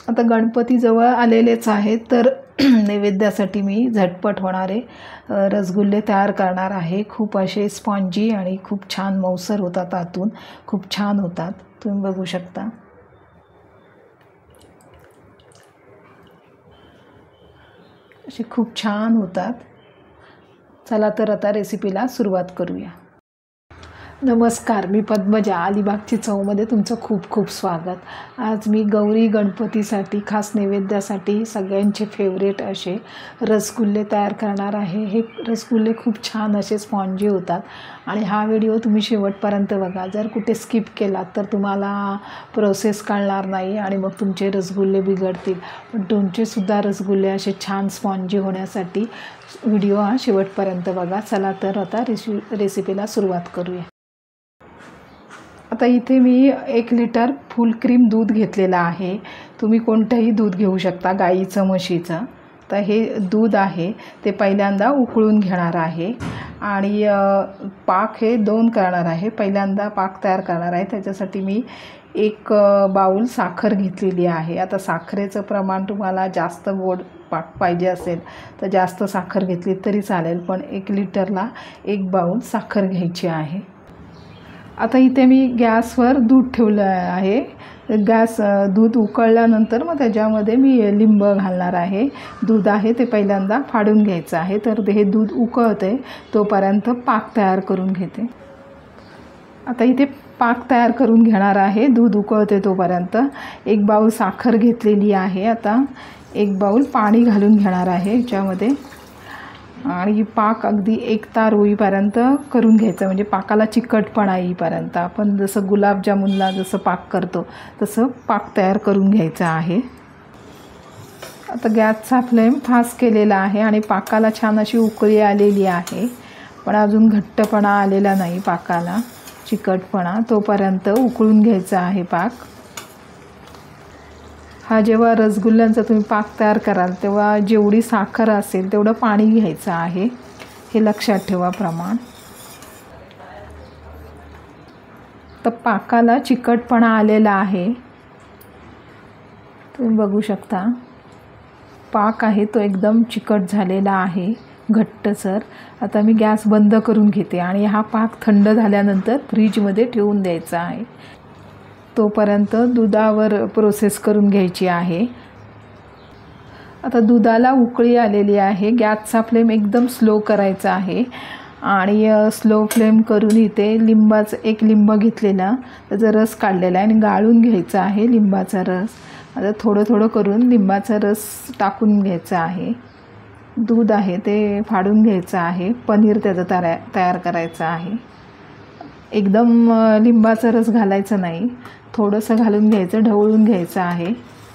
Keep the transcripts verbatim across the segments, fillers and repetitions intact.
आता गणपती जवळ आलेलेच आहेत, तर नैवेद्यासाठी मी झटपट होणारे रसगुल्ले तयार करणार आहे। खूप असे स्पॉन्जी आणि खूप छान मऊसर होतात, आतून खूप छान होतात, तुम्ही बघू शकता। असे खूप छान होतात। चला तर आता रेसिपीला सुरुवात करूया। नमस्कार, मी पद्मजा, अलिबागची चवमध्ये तुमचं खूप खूप स्वागत। आज मी गौरी गणपतीसाठी खास नैवेद्यासाठी सगळ्यांचे फेवरेट असे रसगुल्ले तयार करणार आहे। हे रसगुल्ले खूप छान असे स्पॉन्जी होतात आणि हा व्हिडिओ तुम्ही शेवटपर्यंत बघा। जर कुठे स्किप केलात तर तुम्हाला प्रोसेस कळणार नाही आणि मग तुमचे रसगुल्ले बिघडतील। पण तुमचेसुद्धा रसगुल्ले असे छान स्पॉन्जी होण्यासाठी व्हिडिओ हा शेवटपर्यंत बघा। चला तर आता रेसि रेसिपीला सुरुवात करूया। आता इथे मी एक लिटर फुल क्रीम दूध घेतलेलं आहे। तुम्ही कोणतंही दूध घेऊ शकता, गाईचं, म्हशीचं। तर हे दूध आहे ते पहिल्यांदा उकळून घेणार आहे आणि पाक हे दोन करणार आहे। पहिल्यांदा पाक तयार करणार आहे, त्याच्यासाठी मी एक बाउल साखर घेतलेली आहे। आता साखरेचं प्रमाण तुम्हाला जास्त गोड पाक पाहिजे असेल तर जास्त साखर घेतली तरी चालेल, पण एक लिटरला एक बाउल साखर घ्यायची आहे। आता इथे मी गॅसवर दूध ठेवलं आहे। गॅस दूध उकळल्यानंतर मग त्याच्यामध्ये मी लिंब घालणार आहे। दूध आहे ते पहिल्यांदा फाडून घ्यायचं आहे। तर हे दूध उकळते तोपर्यंत पाक तयार करून घेते। आता इथे पाक तयार करून घेणार आहे, दूध उकळते तोपर्यंत। एक बाउल साखर घेतलेली आहे। आता एक बाउल पाणी घालून घेणार आहे याच्यामध्ये आणि पाक अगदी एक तार होईपर्यंत करून घ्यायचं, म्हणजे पाकाला चिकटपणा येईपर्यंत। आपण जसं गुलाबजामुनला जसं पाक करतो तसं पाक तयार करून घ्यायचं आहे। आता गॅसचा फ्लेम फास्ट केलेला आहे आणि पाकाला छान अशी उकळी आलेली आहे, पण अजून घट्टपणा आलेला नाही पाकाला, चिकटपणा। तोपर्यंत उकळून घ्यायचा आहे पाक। हा जेव्हा रसगुल्ल्यांचा तुम्ही पाक तयार कराल तेव्हा जेवढी साखर असेल तेवढं पाणी घ्यायचं आहे, हे लक्षात ठेवा प्रमाण। तर पाकाला चिकटपणा आलेला आहे, तुम्ही बघू शकता। पाक आहे तो एकदम चिकट झालेला आहे, घट्टसर। आता मी गॅस बंद करून घेते आणि हा पाक थंड झाल्यानंतर फ्रीजमध्ये ठेवून द्यायचा आहे। तोपर्यंत दुधावर प्रोसेस करून घ्यायची आहे। आता दुधाला उकळी आलेली आहे। गॅसचा फ्लेम एकदम स्लो करायचा आहे आणि स्लो फ्लेम करून इथे लिंबाचं एक लिंब घेतलेला, त्याचा रस काढलेला आहे आणि गाळून घ्यायचा आहे लिंबाचा रस। आता थोडं थोडं करून लिंबाचा रस टाकून घ्यायचा आहे। दूध आहे ते फाडून घ्यायचं आहे। पनीर त्याचं तयार तयार करायचं आहे। एकदम लिंबाचा रस घालायचा नाही, थोडंसं घालून घ्यायचं, ढवळून घ्यायचं आहे।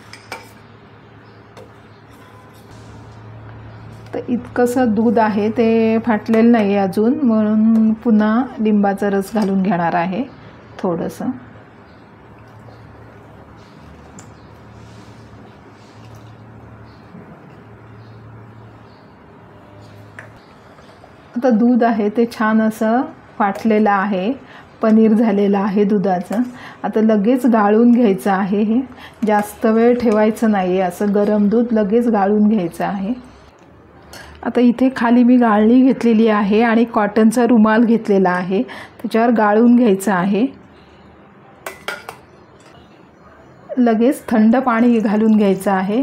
तर इतकंसं दूध आहे ते फाटलेलं नाही अजून, म्हणून पुन्हा लिंबाचा रस घालून घेणार आहे थोडंसं। आता दूध आहे ते छान असं फाटलेलं आहे, पनीर झालेलं आहे दुधाचं। आता लगेच गाळून घ्यायचं आहे, हे जास्त वेळ ठेवायचं नाही, असं गरम दूध लगेच गाळून घ्यायचं आहे। आता इथे खाली मी गाळणी घेतलेली आहे आणि कॉटनचा रुमाल घेतलेला आहे, त्याच्यावर गाळून घ्यायचं आहे। लगेच थंड पाणी घालून घ्यायचं आहे,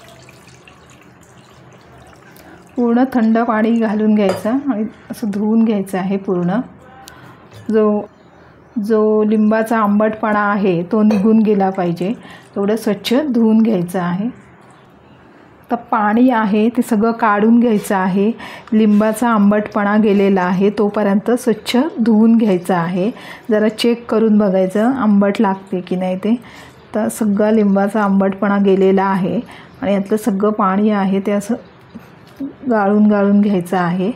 पूर्ण थंड पाणी घालून घ्यायचं आणि असं धुवून घ्यायचं आहे पूर्ण। जो जो लिंबाचा आंबटपणा आहे तो निघून गेला पाहिजे, एवढं स्वच्छ धुवून घ्यायचं आहे। तर पाणी आहे ते सगळं काढून घ्यायचं आहे, लिंबाचा आंबटपणा गेलेला आहे तोपर्यंत स्वच्छ धुवून घ्यायचं आहे। जरा चेक करून बघायचं आंबट लागते की नाही ते। तर सगळा लिंबाचा आंबटपणा गेलेला आहे आणि यातलं सगळं पाणी आहे ते असं गाळून गाळून घ्यायचं आहे।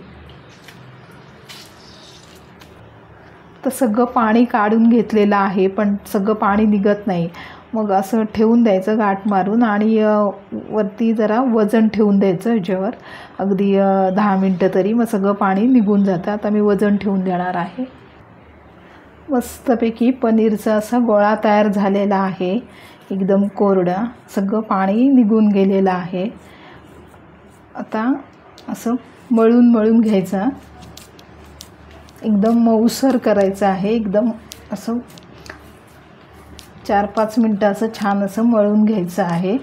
तर सगळं पाणी काढून घेतलेलं आहे, पण सगळं पाणी निघत नाही। मग असं ठेवून द्यायचं गाठ मारून आणि वरती जरा वजन ठेवून द्यायचं ह्याच्यावर अगदी दहा मिनटं तरी, मग सगळं पाणी निघून जातं। आता मी वजन ठेवून देणार आहे। मस्तपैकी पनीरचा असा गोळा तयार झालेला आहे, एकदम कोरडा, सगळं पाणी निघून गेलेलं आहे। आता असं मळून मळून घ्यायचं, एकदम मऊसर करायचं आहे। एकदम असं चार पाच मिनटं असं छान असं मळून घ्यायचं आहे।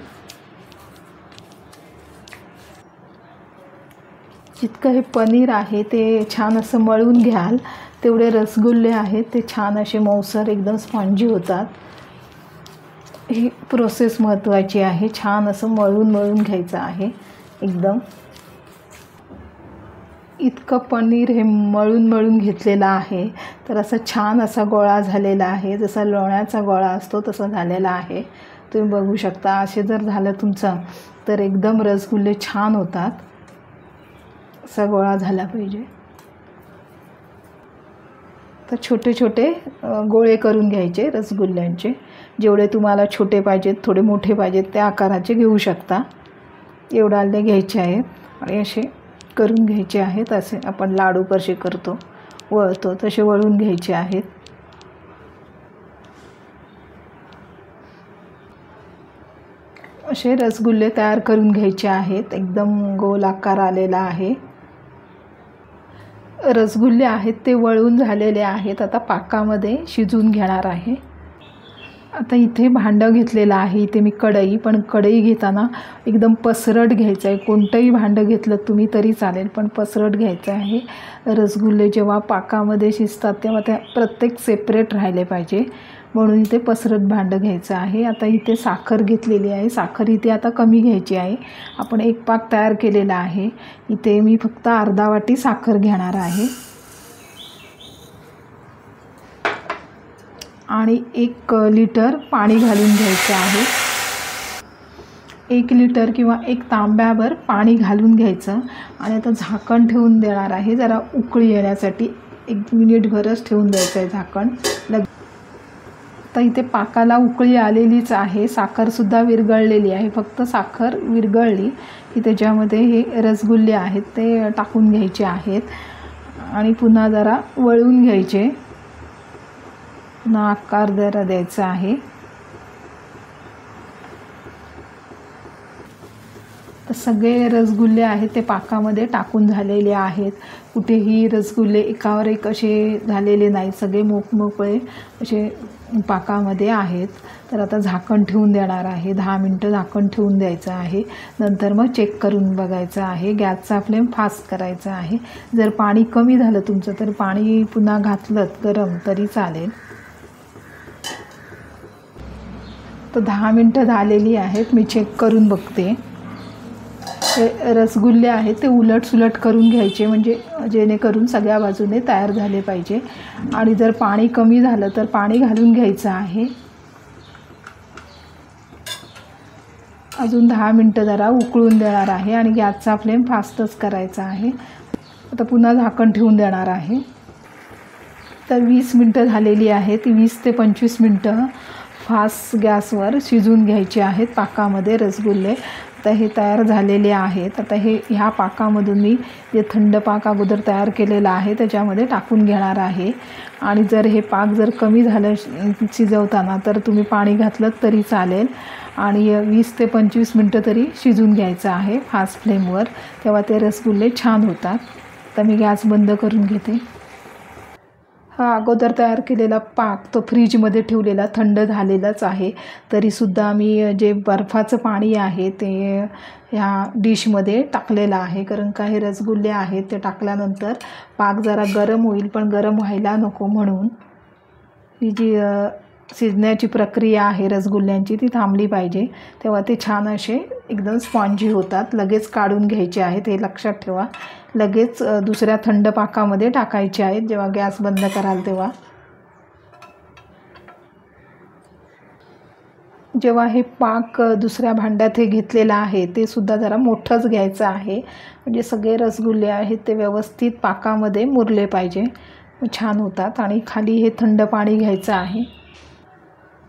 जितकं हे पनीर आहे ते छान असं मळून घ्याल तेवढे रसगुल्ले आहेत ते छान असे मऊसर एकदम स्पॉन्जी होतात। ही प्रोसेस महत्त्वाची आहे, छान असं मळून मळून घ्यायचं आहे। एकदम इतकं पनीर हे मळून मळून घेतलेलं आहे तर असं छान असा गोळा झालेला आहे, जसा लोण्याचा गोळा असतो तसा झालेला आहे। तुम्ही बघू शकता, असे जर झालं तुमचं तर एकदम रसगुल्ले छान होतात। असा गोळा झाला पाहिजे। तर छोटे छोटे गोळे करून घ्यायचे रसगुल्ल्यांचे, जेवढे तुम्हाला छोटे पाहिजेत, थोडे मोठे पाहिजेत त्या आकाराचे घेऊ शकता। एवढाले घ्यायचे आहेत आणि असे करून घ्यायचे आहेत। असे आपण लाडू कसे करतो वळतो तसे वळून घ्यायचे आहेत। असे रसगुल्ले तयार करून घ्यायचे आहेत। एकदम गोल आकार आलेला आहे। रसगुल्ले आहेत ते वळून झालेले आहेत, आता पाकामध्ये शिजून घेणार आहे। आता इथे भांडं घेतलेलं आहे, इथे मी कढई, पण कढई घेताना एकदम पसरट घ्यायचं आहे। कोणतंही भांडं घेतलं तुम्ही तरी चालेल, पण पसरट घ्यायचं आहे। रसगुल्ले जेव्हा पाकामध्ये शिजतात तेव्हा त्या प्रत्येक सेपरेट राहिले पाहिजे, म्हणून इथे पसरट भांडं घ्यायचं आहे। आता इथे साखर घेतलेली आहे, साखर इथे आता कमी घ्यायची आहे। आपण एक पाक तयार केलेला आहे, इथे मी फक्त अर्धा वाटी साखर घेणार आहे आणि एक लिटर पाणी घालून घ्यायचं आहे। एक लिटर किंवा एक तांब्याभर पाणी घालून घ्यायचं आणि आता झाकण ठेवून देणार आहे, जरा उकळी येण्यासाठी। एक मिनिटभरच ठेवून द्यायचं आहे झाकण। लग तर इथे पाकाला उकळी आलेलीच आहे, साखरसुद्धा विरघळलेली आहे। फक्त साखर विरघळली की त्याच्यामध्ये हे रसगुल्ले आहेत ते टाकून घ्यायचे आहेत आणि पुन्हा जरा वळून घ्यायचे, पुन्हा आकार जरा द्यायचा आहे। तर सगळे रसगुल्ले आहेत ते पाकामध्ये टाकून झालेले आहेत। कुठेही रसगुल्ले एकावर एक असे झालेले नाही, सगळे मोकमोकळे असे पाकामध्ये आहेत। तर आता झाकण ठेवून देणार आहे, दहा मिनटं झाकण ठेवून द्यायचं आहे। नंतर मग चेक करून बघायचं आहे। गॅसचा फ्लेम फास्ट करायचा आहे। जर पाणी कमी झालं तुमचं तर पाणी पुन्हा घातलं गरम तरी चालेल। तर दहा मिनटं झालेली आहेत, मी चेक करून बघते। हे रसगुल्ले आहेत ते उलट सुलट करून घ्यायचे, म्हणजे जेणेकरून सगळ्या बाजूने तयार झाले पाहिजे। आणि जर पाणी कमी झालं तर पाणी घालून घ्यायचं आहे। अजून दहा मिनटं जरा उकळून देणार आहे आणि गॅसचा फ्लेम फास्टच करायचा आहे। आता पुन्हा झाकण ठेवून देणार आहे। तर वीस मिनटं झालेली आहेत, वीस ते पंचवीस मिनटं फास्ट गॅसवर शिजून घ्यायचे आहेत पाकामध्ये रसगुल्ले। आता हे तयार झालेले आहेत। आता हे ह्या पाकामधून मी जे थंड पाक अगोदर तयार केलेला आहे त्याच्यामध्ये टाकून घेणार आहे। आणि जर हे पाक जर कमी झालं शिजवताना तर तुम्ही पाणी घातलं तरी चालेल आणि वीस ते पंचवीस मिनटं तरी शिजून घ्यायचं आहे फास्ट फ्लेमवर, तेव्हा ते रसगुल्ले छान होतात। तर मी गॅस बंद करून घेते। हा अगोदर तयार केलेला पाक तो फ्रीजमध्ये ठेवलेला थंड झालेलाच आहे, तरीसुद्धा मी जे बर्फाचं पाणी आहे ते ह्या डिशमध्ये टाकलेलं आहे, कारण का हे रसगुल्ले आहेत ते टाकल्यानंतर पाक जरा गरम होईल, पण गरम व्हायला नको म्हणून ही जी शिजण्याची प्रक्रिया आहे रसगुल्ल्यांची ती थांबली पाहिजे, तेव्हा ते छान असे एकदम स्पॉन्जी होतात। लगेच काढून घ्यायचे आहेत, हे लक्षात ठेवा। लगेच दुसऱ्या थंड पाकामध्ये टाकायचे आहेत जेव्हा गॅस बंद कराल तेव्हा। जेव्हा हे पाक दुसऱ्या भांड्यात हे घेतलेलं आहे ते सुद्धा जरा मोठंच घ्यायचं आहे, म्हणजे सगळे रसगुल्ले आहेत ते व्यवस्थित पाकामध्ये मुरले पाहिजे, छान होतात। आणि खाली हे थंड पाणी घ्यायचं आहे।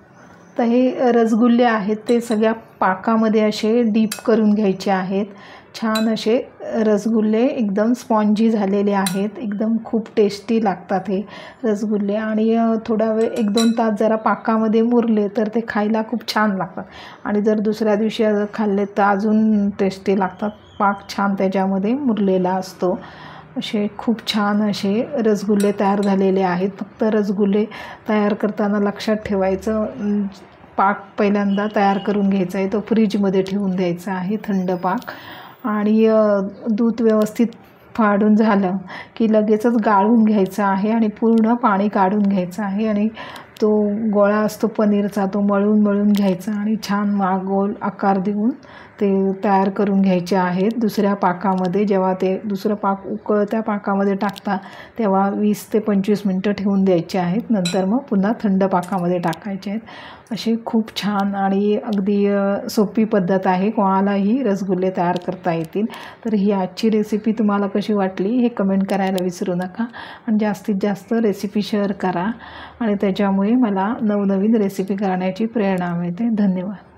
तर हे रसगुल्ले आहेत ते सगळ्या पाकामध्ये असे डीप करून घ्यायचे आहेत, छान असे रसगुल्ले एकदम स्पॉन्जी झालेले आहेत. एकदम खूप टेस्टी लागतात हे रसगुल्ले. आणि थोडा वेळ एक दोन तास जरा पाकामध्ये मुरले तर ते खायला खूप छान लागतात. आणि जर दुसऱ्या दिवशी खाल्ले तर अजून टेस्टी लागतात. पाक छान त्याच्यामध्ये मुरलेला असतो. असे खूप छान असे रसगुल्ले तयार झालेले आहेत. फक्त रसगुल्ले तयार करताना लक्षात ठेवायचं, पाक पहिल्यांदा तयार करून घ्यायचा आहे, तो फ्रीजमध्ये ठेवून द्यायचा आहे, थंड पाक. आणि दूध व्यवस्थित फाडून झालं की लगेचच गाळून घ्यायचं आहे आणि पूर्ण पाणी काढून घ्यायचं आहे. आणि तो गोळा असतो पनीरचा, तो मळून मळून घ्यायचा आणि छान गोल आकार देऊन ते तयार करून घ्यायचे आहेत. दुसऱ्या पाकामध्ये जेव्हा ते दुसरं पाक उकळत्या पाकामध्ये टाकता तेव्हा वीस ते पंचवीस मिनटं ठेवून द्यायचे आहेत. नंतर मग पुन्हा थंड पाकामध्ये टाकायचे आहेत. असे खूप छान आणि अगदी सोपी पद्धत आहे, कोणालाही रसगुल्ले तयार करता येतील. तर ही आजची रेसिपी तुम्हाला कशी वाटली हे कमेंट करायला विसरू नका. आणि जास्तीत जास्त रेसिपी शेअर करा आणि त्याच्यामुळे मला नवनवीन रेसिपी करण्याची प्रेरणा मिळते. धन्यवाद.